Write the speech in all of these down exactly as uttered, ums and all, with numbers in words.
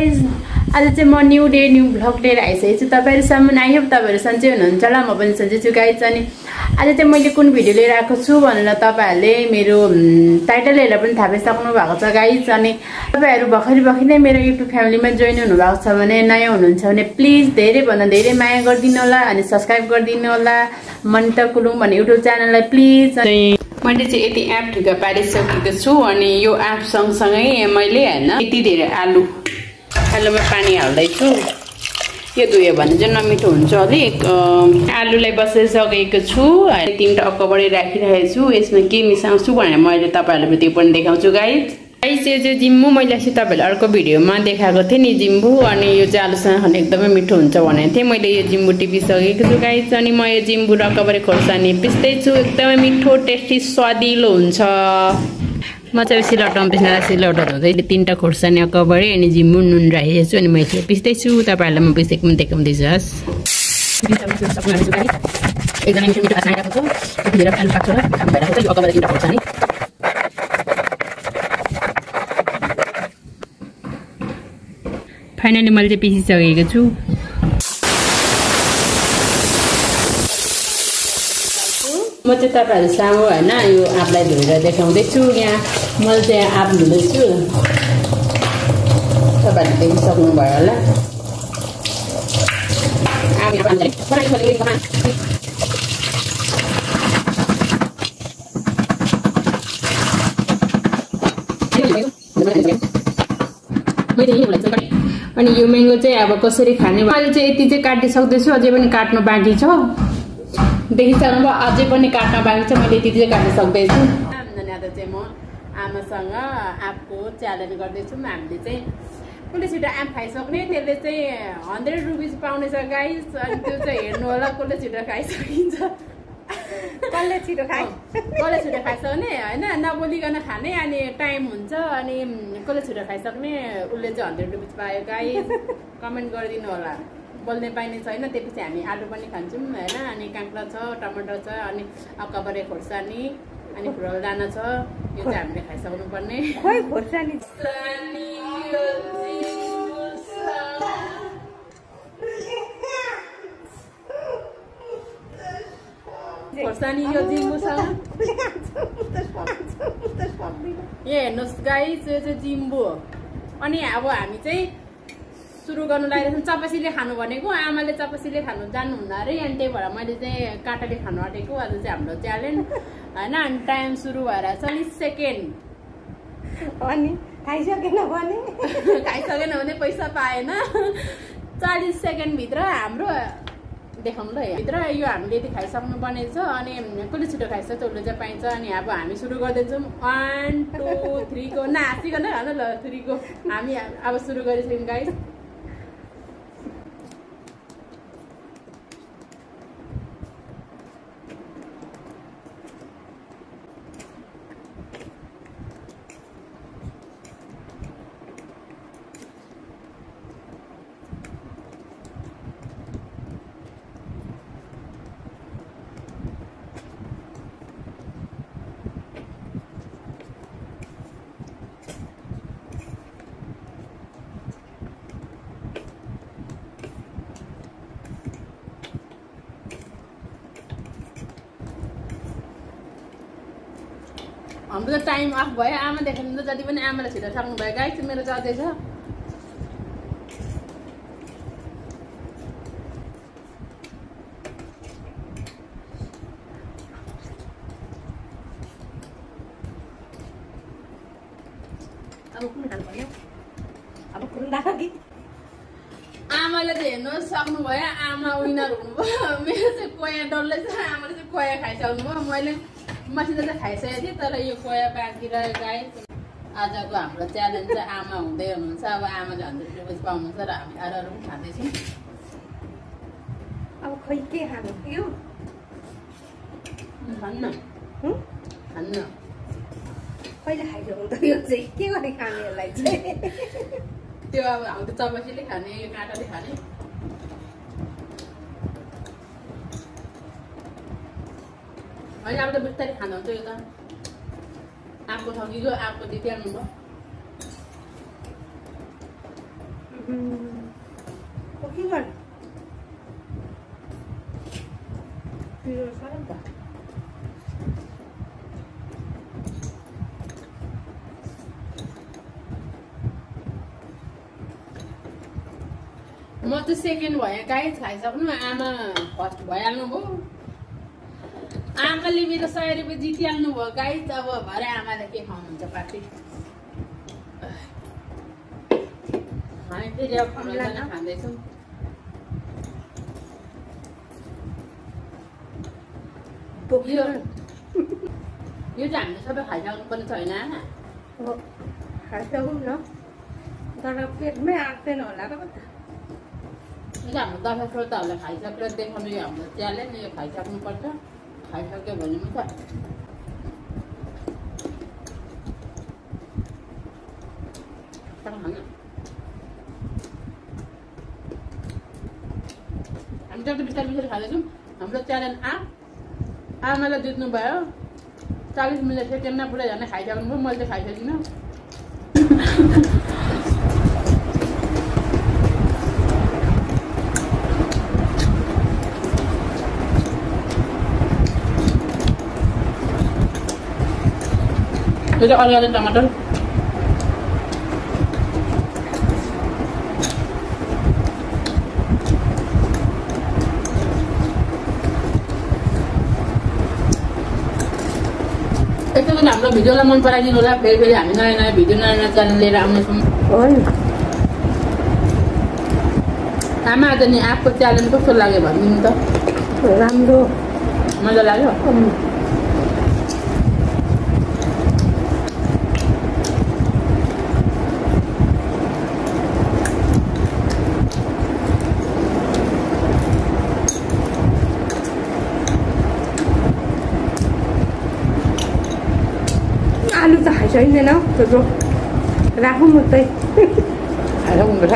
Guys आज चाहिँ म न्यू डे न्यू भ्लग लिएर आइसकेको छु तपाईँहरूसम्म। आई होप तपाईँहरू सन्चै हुनुहुन्छ होला, म पनि सन्चै छु गाइज। अनि आज चाहिँ मैले कुन भिडियो लिएर आएको छु भनेर तपाईँहरूले मेरो टाइटल हेरेर पनि थाहा पाइसक्नु भएको छ गाइज। अनि तपाईँहरू भर्खरै भर्खरै मेरो युट्युब फ्यामिलीमा जोइन हुनुभएको छ भने, नयाँ हुनुहुन्छ भने प्लिज धेरैभन्दा धेरै माया गरिदिनु होला अनि सब्सक्राइब गरिदिनु होला मनिता कुलुङ भन्ने युट्युब च्यानललाई प्लिज। मैले चाहिँ यति एप ठिक्क पारिसकेको छु अनि यो एप सँगसँगै मैले होइन यति धेरै आलु आलुमा पानी हाल्दैछु। यो धुयो भने चाहिँ नमिठो हुन्छ अलिक। आलुलाई बसाइसकेको छु, तिनवटा अक्कबडी राखिरहेको छु। यसमा के मिसाउँछु भनेर मैले तपाईँहरूलाई त्यो पनि देखाउँछु गाइज। गाइज यो चाहिँ जिम्बु मैले अस्ति तपाईँहरूले अर्को भिडियोमा देखाएको थिएँ नि जिम्बु, अनि यो चाहिँ आलुसँग खान एकदमै मिठो हुन्छ भनेको थिएँ। मैले यो जिम्बु टिपिसकेको छु गाइज। अनि म यो जिम्बु र अक्कबडी खोर्सानी पिस्दैछु, एकदमै मिठो टेस्टी स्वादिलो हुन्छ। म चाहिँ सिलौटोमा पिस्न सिलौटो धुँदै तिनवटा खोर्सानी अक्कबडी अनि जिम्बु नुन राखेको छु अनि म यसरी पिस्दैछु। तपाईँहरूलाई म पिसेको पनि देखाउँदैछु। हस् एकदमै मिठो मिठो आइरहेको छ, यति धेरै आलु पाक्छ र काम भइरहेको छ। यो अक्कबडी तिनवटा खोर्सानी फाइनली मैले चाहिँ पिसिसकेको छु। म चाहिँ तपाईँहरू सामु होइन यो आँपलाई धोएर देखाउँदैछु। यहाँ मैले चाहिँ आँप धुँदैछु, तपाईँहरूले देखिसक्नुभयो होला। अनि यो म्याङ्गो चाहिँ अब कसरी खाने, मैले चाहिँ यति चाहिँ काटिसक्दैछु, अझै पनि काट्नु बाँकी छ। देखिसक्नुभयो, अझै पनि काट्न बाँकी छ, मैले यति चाहिँ काट्न सक्दैछु। अनि आज चाहिँ म आमासँग आँपको च्यालेन्ज गर्दैछु। हामीले चाहिँ कसले छिटो आँप खाइसक्ने त्यसले चाहिँ हन्ड्रेड रुपिस पाउनेछ गाइस। अनि त्यो चाहिँ हेर्नु होला कसले छिटो खाइसकिन्छ, कसले छिटो खाइ कसले छिटो खाइसक्ने होइन, नबोलिकन खाने। अनि टाइम हुन्छ अनि कसले छिटो खाइसक्ने उसले चाहिँ हन्ड्रेड रुपिस पायो गाइस। कमेन्ट गरिदिनु होला। बोल्ने पाइने छैन, त्यसपछि हामी आलु पनि खान्छौँ होइन। अनि काँक्रा छ, टमाटर छ, अनि अक्कबडी खोर्सानी अनि फुरल दाना छ। यो चाहिँ हामीले खाइसक्नु पर्ने। खोर्सानी खोर्सानी यो जिम्बुसँग ए हेर्नुहोस् गाइस, यो चाहिँ जिम्बु हो। अनि अब हामी चाहिँ सुरु गर्नु लागिरहेको छौँ। चपासीले खानु भनेको, आमाले चपासीले खानु जान्नुहुन्न अरे, अनि त्यही भएर मैले चाहिँ काँटाले खानु आँटेको। आज चाहिँ हाम्रो च्यालेन्ज होइन। अनि टाइम सुरु भएर चालिस सेकेन्ड अनि खाइसकेन भने खाइसकेन भने पैसा पाएन। चालिस सेकेन्डभित्र हाम्रो देखाउनु ल, भित्र यो हामीले यति खाइसक्नु पर्ने छ। अनि कसले छिटो खाइसक्छ उसले चाहिँ पाइन्छ। अनि अब हामी सुरु गर्दैछौँ। वान टू थ्रीको नाचिकन खानु ल, थ्रीको हामी अब सुरु गरिसक्यौँ गाइस। हाम्रो त टाइम अफ भयो। आमा देख्नु त जति पनि आमालाई छिटो थाक्नु भयो गाइस। मेरो चल्दैछ। अब कुन खानु पर्यो, अब कुन राख्यो कि आमाले चाहिँ हेर्नु सक्नुभयो, आमा विनर हुनुभयो। मेरो चाहिँ कोया डल्लै छ, आमाले चाहिँ कोया खाइसक्नु भयो। मैले मसिनो चाहिँ खाइसकेको थिएँ, तर यो कोया बाँकी रह्यो गाइस। आजको हाम्रो च्यालेन्ज चाहिँ आमा हुँदै हुनुहुन्छ। अब आमाले हन्ड्रेड रुपिस पाउनुहुन्छ र हामी अरू अरू पनि खाँदैछौँ। अब खोइ के खानु यो खान्न खान्न कहिले खाइसक्नु त यो चाहिँ के गरी खाने यसलाई चाहिँ। त्यो अब हाम्रो त चपासीले खाने, यो काँटाले खाने। होइन अब त बिस्तारै खानु हुन्छ। यो त आँपको ठगिगयो, आँपको दिदी आउनुभयो। के गर्नु पिरो साह्रो नि त म चाहिँ सेकेन्ड भयो गाइस खाइसक्नु आमा फर्स्ट भइहाल्नु भयो आमाले मेरो सय रुपियाँ जितिहाल्नु भयो गाइस अब भरे आमाले के खुवाउनुहुन्छ पार्टी हामी फेरि अब खाना खाँदैछौँ यो यो चाहिँ हामीले सबै खाइसक्नु पर्ने छैन खाइसकौँ न तर पेटमै आँट्दैन होला र यो हाम्रो दर्शक श्रोताहरूलाई खाइसकेर देखाउनु यो हाम्रो च्यालेन्ज यो खाइसक्नुपर्छ खाइसक्यो भने पनि हामी जति बिस्तारै बिस्तारै खाँदैछौँ हाम्रो च्यालेन्ज आ आमालाई जित्नु भयो चालिस मिनट सेकेन्डमा पुरै झन् खाइसक्नु भयो मैले चाहिँ खाइसकिनँ त्यो चाहिँ अलगढा टमाटर एकचोटि हाम्रो भिडियोलाई मन पराइदिनु होला फेरि फेरि हामी नयाँ नयाँ भिडियो नयाँ नयाँ च्यानल लिएर आउनेछौँ आमा आज नि आफको च्यालेन्ज कस्तो लाग्यो भनिदिनु त राम्रो मजा लाग्यो आलु त खाइसकिँदैन त्यो राखौँ मात्रै खाइसक्नु पर्छ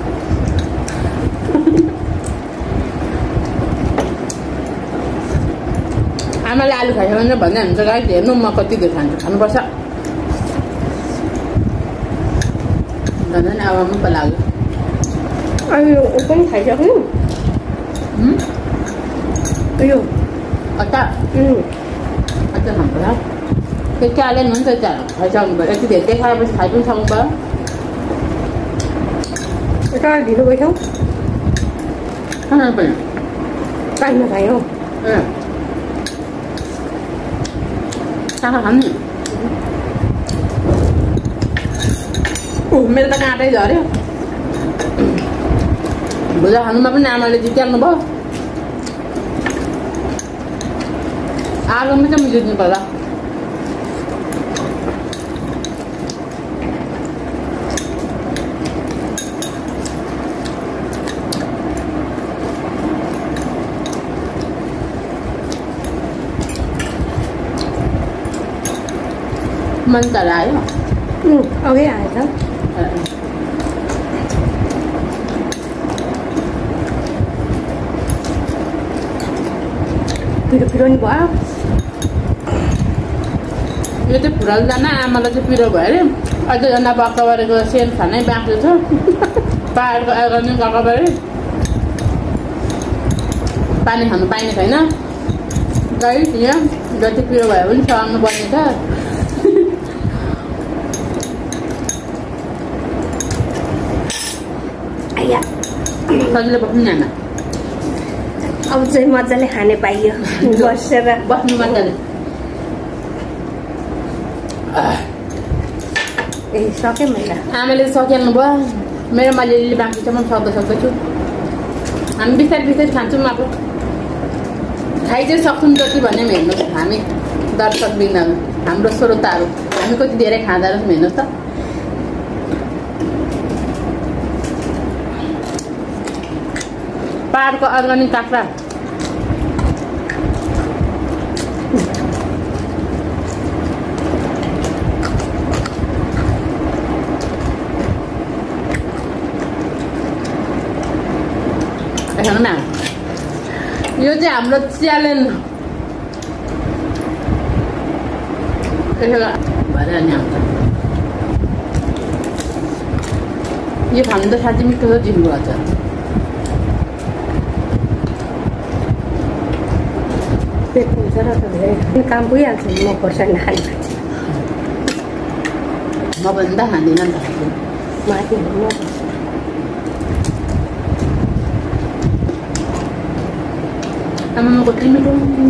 आमाले आलु खाइसक्नु भन्दै हुन्छ गाई हेर्नु म कति धेरै खान्छु खानुपर्छ भन्दा नि अब पो लाग्यो अनि यो पनि खाइसक्नु यो अचार अचार खानुपर्छ त्यो च्यालेन्ज हुन्छ च्यालेन्ज खाइसक्नु भयो यति धेरै देखाएपछि खाइ पनि सक्नु भयो यता ढिलो गइसक्यौ खानु पर्यो टाइममा खायो ए साखा खानु मेरो त काँटै झऱ्यो भुजा खानुमा पनि आमाले जितिहाल्नु भयो आलुमा चाहिँ म जित्नु पर्ला मन त लाग्यो अघि आएछ पिरो पिरो नि भयो यो चाहिँ फुराल जाना आमालाई चाहिँ पिरो भयो अरे अझैजना बक्काबारीको सेन खानै बाँकी छ पाहाडको आइरहने बक्काबारी पानी खानु पाइने छैन गाई यहाँ जति पिरो भयो पनि सहनु पर्ने छ सजिलो बस्नु नि आमा अब चाहिँ मजाले खाने पाइयो बसेर बस्नु मजाले ए सकेँ मैले आमाले सकिहाल्नु भयो मेरो मैले अलिअलि बाँकी छ म सक्दै सक्दैछु हामी बिस्तारै बिस्तारै खान्छौँ अब खाइ चाहिँ सक्छौँ जति भने पनि हेर्नुहोस् हामी दर्शकबिन्दहरू हाम्रो श्रोताहरू हामी कति धेरै खाँदा रहेछौँ हेर्नुहोस् त पाहाडको अर्ग्यानिक काँक्रा हेर्नु न यो चाहिँ हाम्रो च्यालेन्ज भएर नि आउँछ यो खानु त साँच्चै मिठो छ जिम्बु अचार। पेट पुग्छ र त धेरै काम भइहाल्छ म खोर्सानी खाने म पनि त खाँदिनँ नि त माथि हुनु आमाको कति मिठो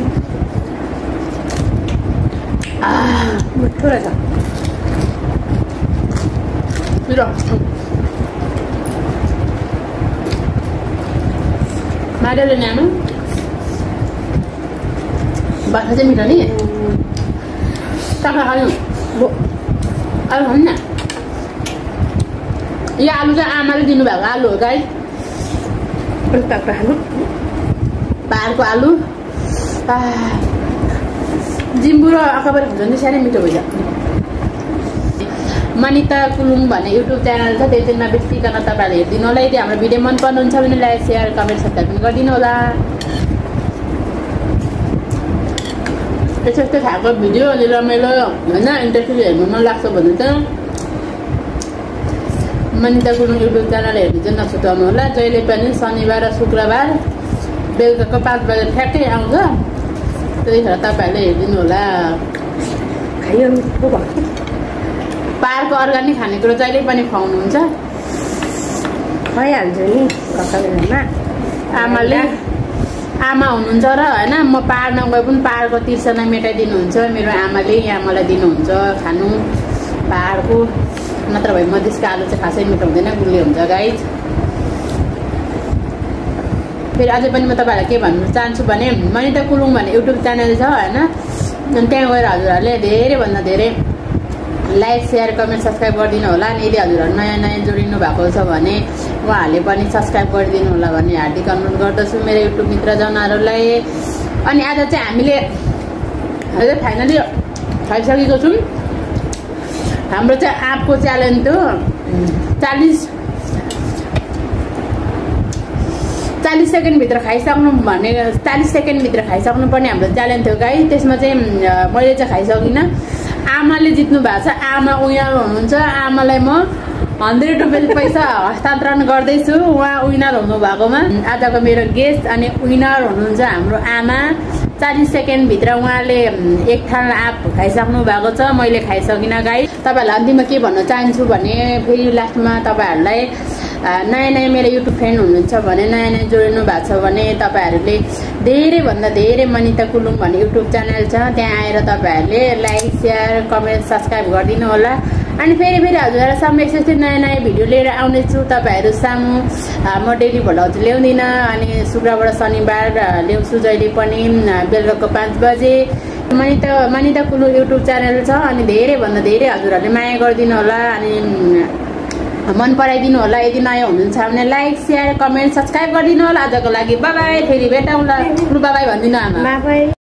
मिठो रहेछ मारेर नि आमा बाख्रा चाहिँ मिठो नि काँक्रा खानु अरू खानु न। यो आलु चाहिँ आमाले दिनुभएको आलु हो गाई। काँक्रा खानु पाहाडको आलु जिम्बु र अकबर हुन्छ नि साह्रै मिठो भइन्छ। मनिता कुलुङ भन्ने युट्युब च्यानल छ त्यो चाहिँ नबिर्सिकन तपाईँहरूले हेरिदिनु होला। यदि हाम्रो भिडियो मन पर्नुहुन्छ भने लाइक सेयर कमेन्ट सब्सक्राइब पनि गरिदिनु होला। यस्तो यस्तो खाएको भिडियो अनि रमाइलो होइन इन्ट्रेस्टिङ हेर्नु मन लाग्छ भने त मनिता गुरुङ युट्युब च्यानल हेर्नु चाहिँ नछुटाउनु होला। जहिले पनि शनिबार र शुक्रबार बेलुकाको पाँच बजे ठ्याक्कै आउँछ, त्यतिखेर तपाईँहरूले हेरिदिनु होला। खायो मिठो भयो। पाहाडको अर्ग्यानिक खानेकुरो जहिले पनि खुवाउनुहुन्छ भइहाल्छ नि कता बेलामा। आमाले आमा हुनुहुन्छ र होइन म पाहाड नगए पनि पाहाडको तिर्सना मेटाइदिनुहुन्छ मेरो आमाले यहाँ मलाई दिनुहुन्छ खानु पाहाडको। नत्र भए मधेसको आलु चाहिँ खासै मिठो हुँदैन, गुलियो हुन्छ गाई। फेरि अझै पनि म तपाईँहरूलाई के भन्नु चाहन्छु भने मनिता कुलुङ भन्ने युट्युब च्यानल छ होइन, अनि त्यहाँ गएर हजुरहरूले धेरैभन्दा धेरै लाइक सेयर कमेन्ट सब्सक्राइब गरिदिनु होला। अनि यदि हजुरहरू नयाँ नयाँ जोडिनु भएको छ भने उहाँहरूले पनि सब्सक्राइब गरिदिनु होला भन्ने हार्दिक अनुरोध गर्दछु मेरो युट्युब मित्रजनहरूलाई। अनि आज चाहिँ हामीले अझै फाइनली खाइसकेको छौँ। हाम्रो चाहिँ आँपको च्यालेन्ज हो चालिस चालिस सेकेन्डभित्र खाइसक्नु भन्ने चालिस सेकेन्डभित्र खाइसक्नु पर्ने हाम्रो च्यालेन्ज थियो गाई। त्यसमा चाहिँ मैले चाहिँ खाइसकिनँ। आमाले जित्नु भएको छ, आमा विनर हुनुहुन्छ। आमालाई म हन्ड्रेड रुपियाँ पैसा हस्तान्तरण गर्दैछु उहाँ विनर हुनुभएकोमा। आजको मेरो गेस्ट अनि विनर हुनुहुन्छ हाम्रो आमा। चालिस सेकेन्डभित्र उहाँले एक थाल आँप खाइसक्नु भएको छ, मैले खाइसकिनँ गाई। तपाईँहरूलाई अन्तिममा के भन्न चाहन्छु भने फेरि लास्टमा तपाईँहरूलाई नयाँ नयाँ मेरो युट्युब फ्रेन्ड हुनुहुन्छ भने नयाँ नयाँ जोडिनु भएको छ भने तपाईँहरूले धेरैभन्दा धेरै मनिता कुलुङ भन्ने युट्युब च्यानल छ त्यहाँ आएर तपाईँहरूले लाइक सेयर कमेन्ट सब्सक्राइब गरिदिनु होला। अनि फेरि फेरि हजुरहरू सामु यस्तो यस्तो नयाँ नयाँ भिडियो लिएर आउनेछु तपाईँहरू सामु। म डेली भ्लग चाहिँ ल्याउँदिनँ, अनि शुक्रबार शनिबार ल्याउँछु जहिले पनि बेलुकाको पाँच बजे। मनिता मनिता कुलुङ युट्युब च्यानल छ, अनि धेरैभन्दा धेरै हजुरहरूले माया गरिदिनु होला अनि मन पराइदिनु होला। यदि नयाँ हुनुहुन्छ भने लाइक सेयर कमेन्ट सब्सक्राइब गरिदिनु होला। आजको लागि बाई बाई, फेरि भेटौँला। बाई बाई भनिदिनु आमा। Bye by.